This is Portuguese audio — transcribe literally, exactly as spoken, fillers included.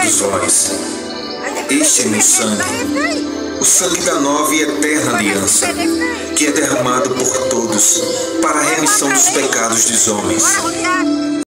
todos vós. Este é meu sangue, o sangue da nova e eterna aliança, que é derramado por todos para a remissão dos pecados dos homens.